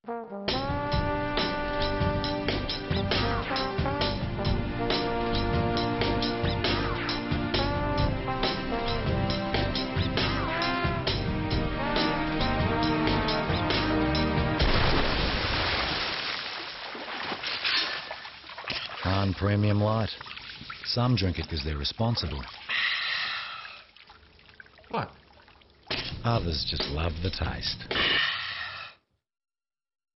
Crown Premium Light. Some drink it because they're responsible. What? Others just love the taste.